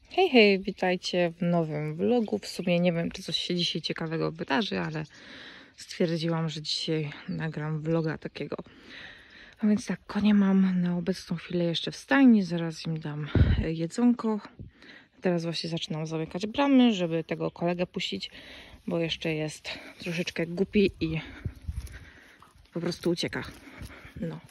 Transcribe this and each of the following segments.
Hej, hej, witajcie w nowym vlogu. W sumie nie wiem, czy coś się dzisiaj ciekawego wydarzy, ale stwierdziłam, że dzisiaj nagram vloga takiego. A więc tak, konie mam na obecną chwilę jeszcze w stajni, zaraz im dam jedzonko. Teraz właśnie zaczynam zamykać bramy, żeby tego kolegę puścić, bo jeszcze jest troszeczkę głupi i po prostu ucieka. No.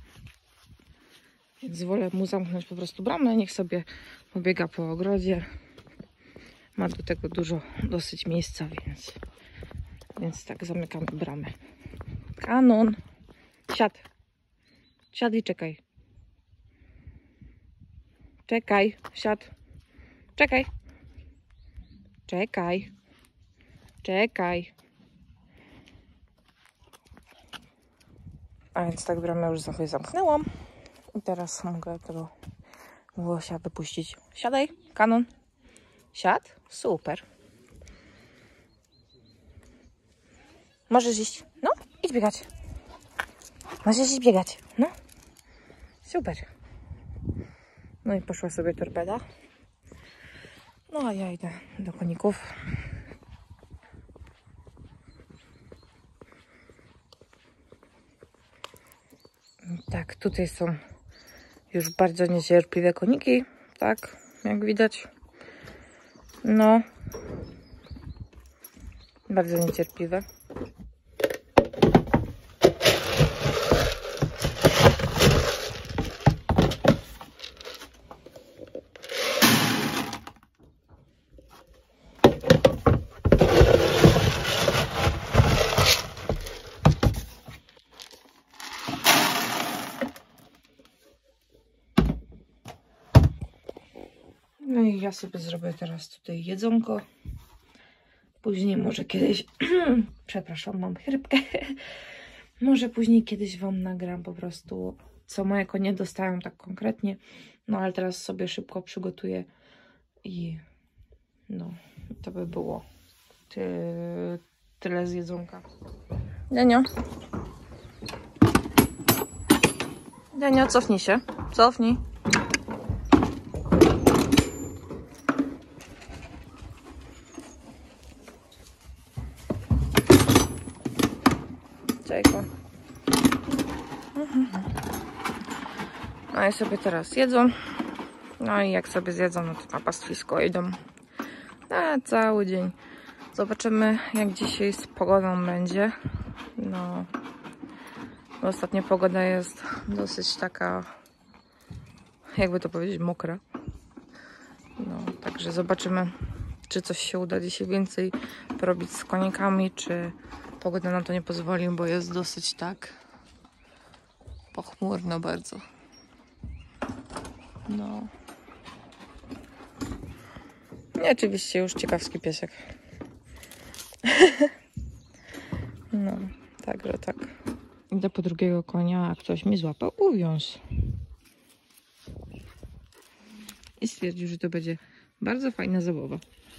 Więc wolę mu zamknąć po prostu bramę, niech sobie pobiega po ogrodzie. Ma do tego dosyć miejsca, więc tak, zamykamy bramę. Kanon! Siad! Siad i czekaj. Czekaj, siad. Czekaj. Czekaj. Czekaj. A więc tak, bramę już sobie zamknęłam. I teraz mogę tego łosia wypuścić. Siadaj, kanon. Siad? Super. Możesz iść. No, idź biegać. Możesz iść biegać. No. Super. No i poszła sobie torpeda. No a ja idę do koników. Tak, tutaj są już bardzo niecierpliwe koniki. Tak, jak widać. No. Bardzo niecierpliwe. No i ja sobie zrobię teraz tutaj jedzonko. Później może kiedyś... Przepraszam, mam chrypkę. Może później kiedyś wam nagram po prostu, co moje konie dostają tak konkretnie. No ale teraz sobie szybko przygotuję i no, to by było tyle z jedzonka. Denio. Denio, cofnij się. Cofnij. Czekaj. No i sobie teraz jedzą. No i jak sobie zjedzą, no to na pastwisko idą na cały dzień. Zobaczymy, jak dzisiaj z pogodą będzie. No, ostatnia pogoda jest dosyć taka, jakby to powiedzieć, mokra. No, także zobaczymy, czy coś się uda dzisiaj więcej porobić z konikami, czy pogoda nam to nie pozwoli, bo jest dosyć tak pochmurno bardzo. No. I oczywiście już ciekawski piesek. No, także tak. Idę po drugiego konia, a ktoś mi złapał uwiąz. I stwierdził, że to będzie bardzo fajna zabawa.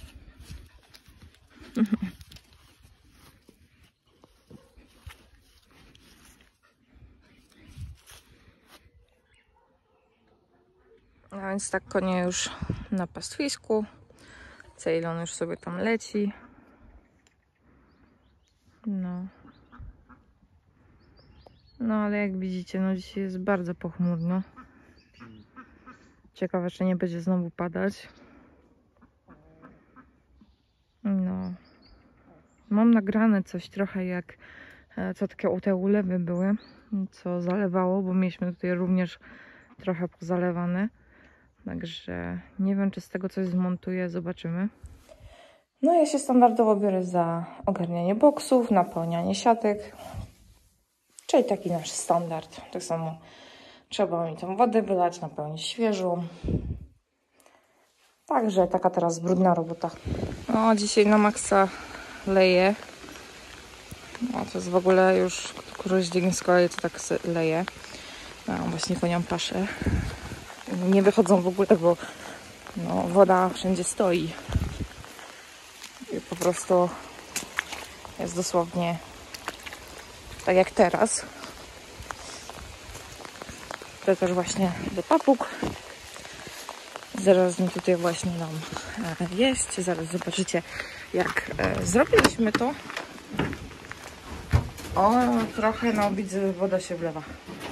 A więc tak, konie już na pastwisku. Ceylon już sobie tam leci. No. No ale jak widzicie, no dzisiaj jest bardzo pochmurno. Ciekawe, czy nie będzie znowu padać. No. Mam nagrane coś trochę jak co takie te ulewy były, co zalewało, bo mieliśmy tutaj również trochę pozalewane. Także nie wiem, czy z tego coś zmontuję, zobaczymy. No ja się standardowo biorę za ogarnianie boksów, napełnianie siatek, czyli taki nasz standard. Tak samo trzeba mi tą wodę wylać, napełnić świeżą. Także taka teraz brudna robota. No dzisiaj na maksa leje. No to jest w ogóle już któryś dzień z kolei to tak leje. No właśnie koniom paszę. Nie wychodzą w ogóle, bo no, woda wszędzie stoi. I po prostu jest dosłownie tak jak teraz. To też właśnie do papug. Zaraz mi tutaj właśnie nam jest. Zaraz zobaczycie, jak zrobiliśmy to. O, trochę, no widzę, woda się wlewa.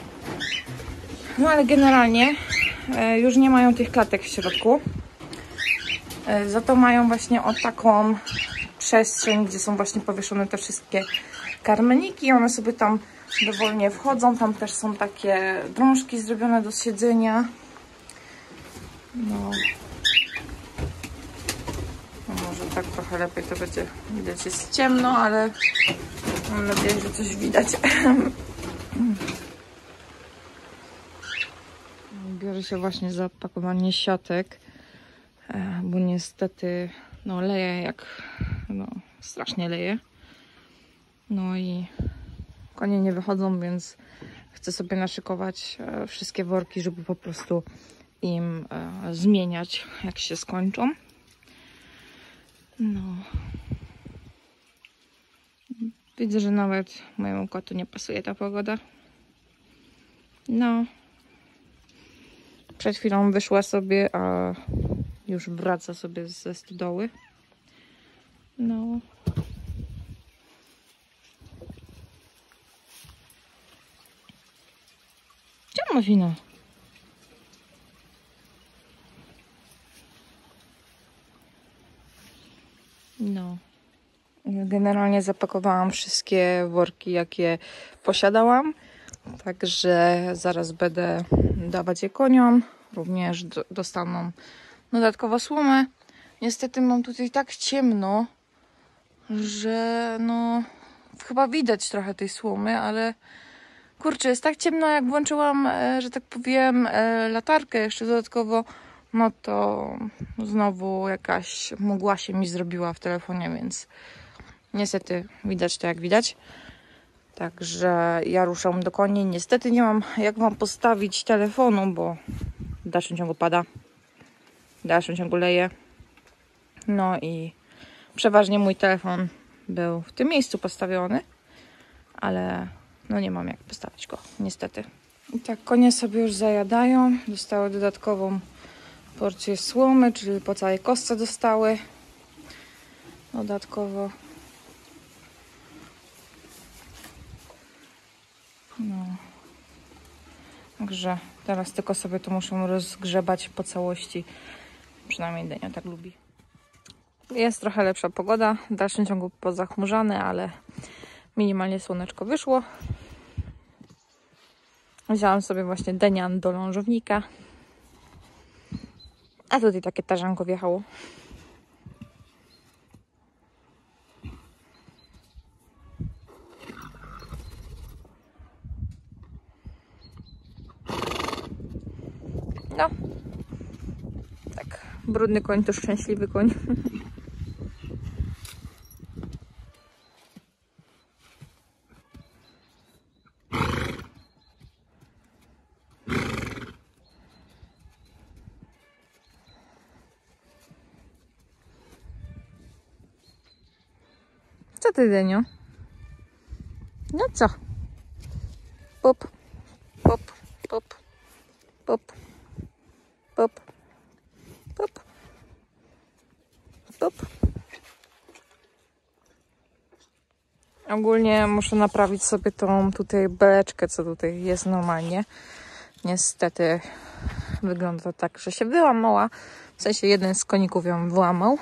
No ale generalnie już nie mają tych klatek w środku. Za to mają właśnie o taką przestrzeń, gdzie są właśnie powieszone te wszystkie karmeniki. One sobie tam dowolnie wchodzą. Tam też są takie drążki zrobione do siedzenia. No. No może tak trochę lepiej to będzie widać. Jest ciemno, ale mam nadzieję, że coś widać. Biorę się właśnie za pakowanie siatek, bo niestety no leje jak, no strasznie leje. No i konie nie wychodzą, więc chcę sobie naszykować wszystkie worki, żeby po prostu im zmieniać, jak się skończą. No. Widzę, że nawet mojemu kotu nie pasuje ta pogoda. No. Przed chwilą wyszła sobie, a już wraca sobie ze stodoły. No. Czemu wino? No. Generalnie zapakowałam wszystkie worki, jakie posiadałam. Także zaraz będę dawać je koniom. Również dostaną dodatkowo słomę. Niestety mam tutaj tak ciemno, że no chyba widać trochę tej słomy, ale kurczę, jest tak ciemno, jak włączyłam, że tak powiem, latarkę jeszcze dodatkowo, no to znowu jakaś mgła się mi zrobiła w telefonie, więc niestety widać to jak widać. Także ja ruszam do koni. Niestety nie mam jak wam postawić telefonu, bo w dalszym ciągu pada, w dalszym ciągu leje. No i przeważnie mój telefon był w tym miejscu postawiony, ale no nie mam jak postawić go, niestety. I tak konie sobie już zajadają. Dostały dodatkową porcję słomy, czyli po całej kostce dostały dodatkowo. No. Także teraz tylko sobie to muszę rozgrzebać po całości. Przynajmniej Denia tak lubi. Jest trochę lepsza pogoda. W dalszym ciągu pozachmurzane, ale minimalnie słoneczko wyszło. Wzięłam sobie właśnie Denian do lążownika. A tutaj takie tarzanko wjechało. No. Tak. Brudny koń to szczęśliwy koń. Co ty, Denio? No co? Pop, pop, pop, pop, pop, pop, pop. Ogólnie muszę naprawić sobie tą tutaj beleczkę, co tutaj jest normalnie. Niestety wygląda to tak, że się wyłamała. W sensie jeden z koników ją wyłamał.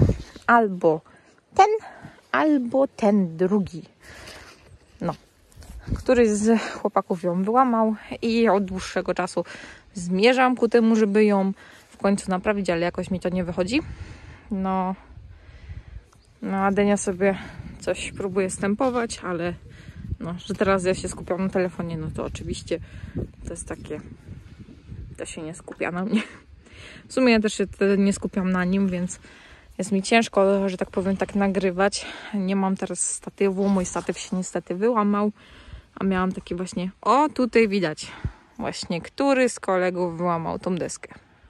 Albo ten drugi. No. Któryś z chłopaków ją wyłamał i od dłuższego czasu zmierzam ku temu, żeby ją w końcu naprawić, ale jakoś mi to nie wychodzi. No a Denia sobie coś próbuje stępować, ale no, że teraz ja się skupiam na telefonie, no to oczywiście to jest takie, to się nie skupia na mnie. W sumie ja też się nie skupiam na nim, więc jest mi ciężko, że tak powiem, tak nagrywać. Nie mam teraz statywu, mój statyw się niestety wyłamał, a miałam taki właśnie, o tutaj widać właśnie, który z kolegów wyłamał tą deskę.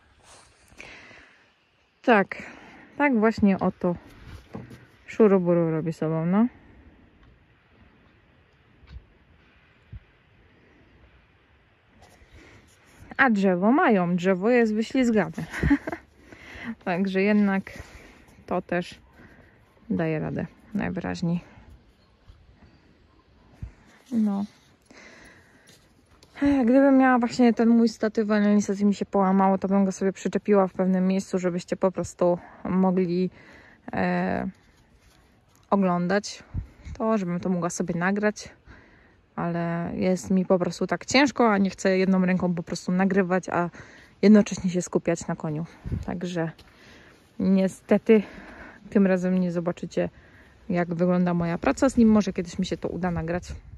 Tak właśnie oto szuruburu robi sobą, no. A drzewo mają, drzewo jest wyślizgane. Także jednak to też daje radę najwyraźniej. No. Gdybym miała właśnie ten mój statyw, ale niestety mi się połamało, to bym go sobie przyczepiła w pewnym miejscu, żebyście po prostu mogli oglądać to, żebym to mogła sobie nagrać. Ale jest mi po prostu tak ciężko, a nie chcę jedną ręką po prostu nagrywać, a jednocześnie się skupiać na koniu. Także niestety tym razem nie zobaczycie, jak wygląda moja praca z nim. Może kiedyś mi się to uda nagrać.